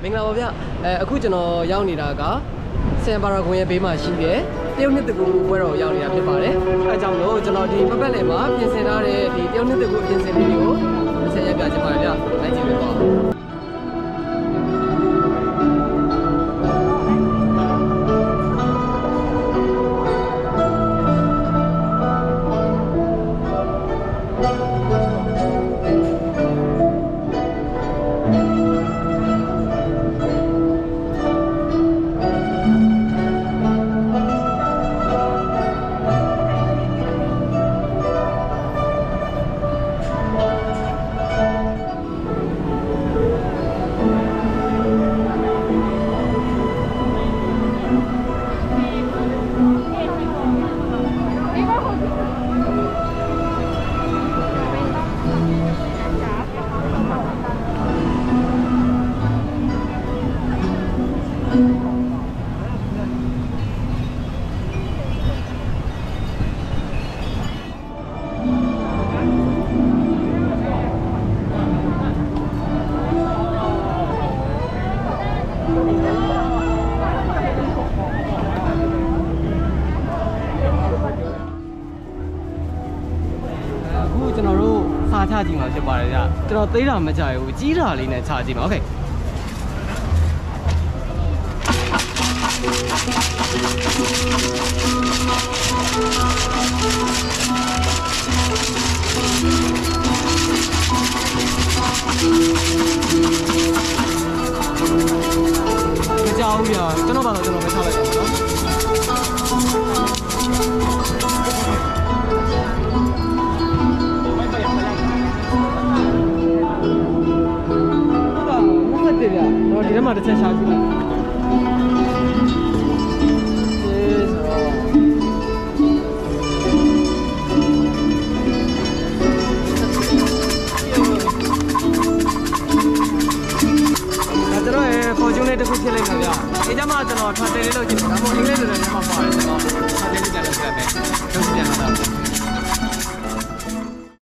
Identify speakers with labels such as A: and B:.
A: င်္ဂလာပါဗျအခုကျွန်တော်ရောက်နေတာကဆန်ပါရာဂွန်ရဲ့ဘေးမှာရှိတဲ့တရုတ်နှစ်တကူပွဲတော်ရောက်နေတာဖြစ်ပါတယ်အဲအကြောင်းလို့ကျွန်တော်ဒီပတ်လည်မှာပြင်ဆင်ထားတဲ့ဒီတရုတ်နှစ်တကူအပြင်ဆင်လေးတွေကိုတစ်ချက်ရပြချင်ပါတယ်ဗျလိုက်ကြည့်ပေးပါကျွန်တော်တို့စာချကြည့်မှာဖြစ်ပါတယ်ဗျကျွန်တော်သေးတာမကြရဘူးကြီးတာလေးနဲ့ချကြည့်မှာโอเคမကြောက်ဘူးဗျကျွန်တော်ပါတော့ကျွန်တော်ပဲချလိုက်ပါတော့ဒီထဲမှာတစ်ချက်ရှာကြည့်လိုက်ကျွန်တော်ရဲ့ fortune လေးတစ်ခုဖြစ်လိုက်မှာဗျာဒီကြမှာကျွန်တော် travel လေးလုပ်ကြည့်တယ်ဒါမှမဟုတ်အင်္ဂလိပ်လိုလည်းမမှာပါတယ်ကျွန်တော် travel လေးပြန်လုပ်ပြမယ်လုပ်ကြည့်ပြန်တော့